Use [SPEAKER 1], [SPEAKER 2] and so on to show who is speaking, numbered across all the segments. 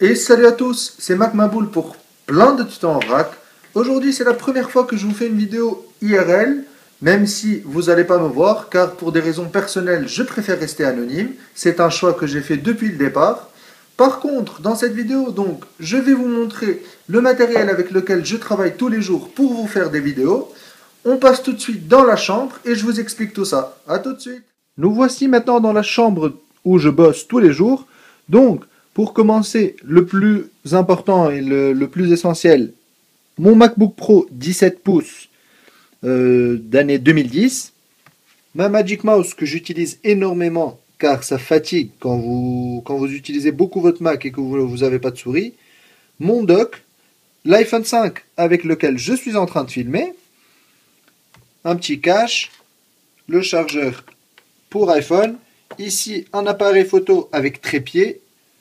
[SPEAKER 1] Et salut à tous, c'est Mac Maboul pour plein de tutos en vrac. Aujourd'hui c'est la première fois que je vous fais une vidéo IRL, même si vous n'allez pas me voir, car pour des raisons personnelles je préfère rester anonyme. C'est un choix que j'ai fait depuis le départ. Par contre, dans cette vidéo, donc, je vais vous montrer le matériel avec lequel je travaille tous les jours pour vous faire des vidéos. On passe tout de suite dans la chambre et je vous explique tout ça. A tout de suite. Nous voici maintenant dans la chambre où je bosse tous les jours. Donc, pour commencer, le plus important et le plus essentiel, mon MacBook Pro 17 pouces d'année 2010. Ma Magic Mouse que j'utilise énormément car ça fatigue quand vous utilisez beaucoup votre Mac et que vous n'avez pas de souris. Mon dock, l'iPhone 5 avec lequel je suis en train de filmer. Un petit cache, le chargeur pour iPhone. Ici, un appareil photo avec trépied.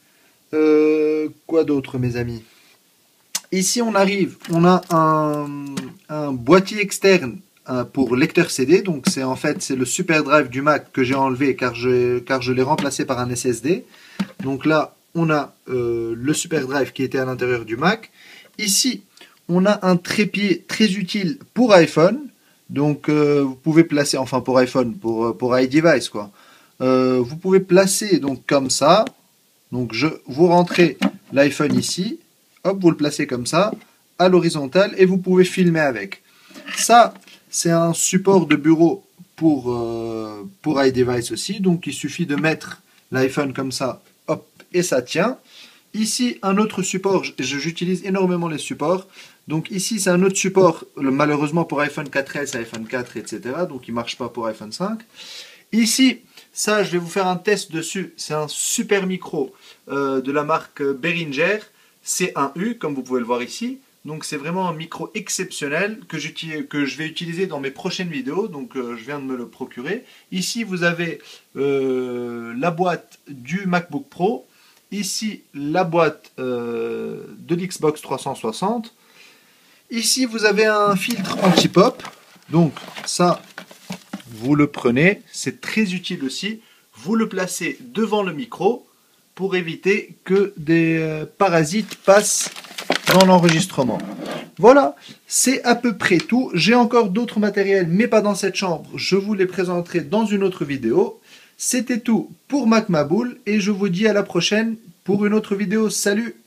[SPEAKER 1] Quoi d'autre, mes amis? Ici, on a un boîtier externe pour lecteur CD. Donc, c'est le super drive du Mac que j'ai enlevé car je l'ai remplacé par un SSD. Donc là, on a le super drive qui était à l'intérieur du Mac. Ici, on a un trépied très utile pour iPhone. Donc, vous pouvez placer, enfin pour iPhone, pour iDevice, quoi. Vous pouvez placer donc comme ça. Donc, vous rentrez l'iPhone ici. Hop, vous le placez comme ça, à l'horizontale, et vous pouvez filmer avec. Ça, c'est un support de bureau pour iDevice aussi. Donc, il suffit de mettre l'iPhone comme ça, hop, et ça tient. Ici, un autre support, j'utilise énormément les supports. Donc ici, c'est un autre support, malheureusement pour iPhone 4S, iPhone 4, etc. Donc il ne marche pas pour iPhone 5. Ici, ça, je vais vous faire un test dessus. C'est un super micro de la marque Behringer. C1U, comme vous pouvez le voir ici. Donc c'est vraiment un micro exceptionnel que je vais utiliser dans mes prochaines vidéos. Donc je viens de me le procurer. Ici, vous avez la boîte du MacBook Pro. Ici, la boîte de l'Xbox 360. Ici, vous avez un filtre anti-pop. Donc, ça, vous le prenez. C'est très utile aussi. Vous le placez devant le micro pour éviter que des parasites passent dans l'enregistrement. Voilà, c'est à peu près tout. J'ai encore d'autres matériels, mais pas dans cette chambre. Je vous les présenterai dans une autre vidéo. C'était tout pour Mac Maboul et je vous dis à la prochaine pour une autre vidéo. Salut!